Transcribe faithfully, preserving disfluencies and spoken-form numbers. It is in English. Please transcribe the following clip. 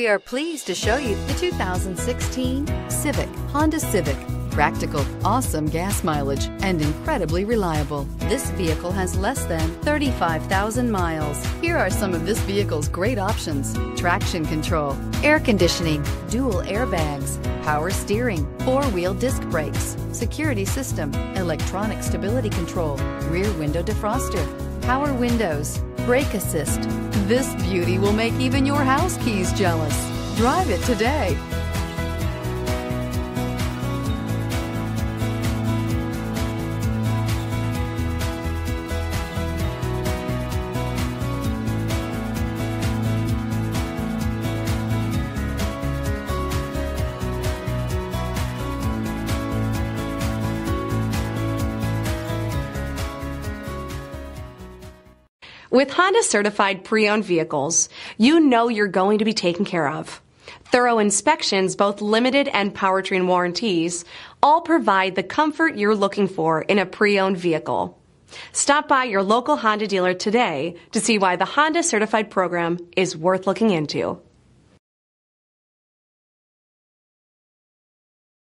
We are pleased to show you the two thousand sixteen Civic, Honda Civic. Practical, awesome gas mileage, and incredibly reliable. This vehicle has less than thirty-five thousand miles. Here are some of this vehicle's great options: traction control, air conditioning, dual airbags, power steering, four-wheel disc brakes, security system, electronic stability control, rear window defroster, power windows, brake assist. This beauty will make even your house keys jealous. Drive it today. With Honda certified pre-owned vehicles, you know you're going to be taken care of. Thorough inspections, both limited and powertrain warranties, all provide the comfort you're looking for in a pre-owned vehicle. Stop by your local Honda dealer today to see why the Honda certified program is worth looking into.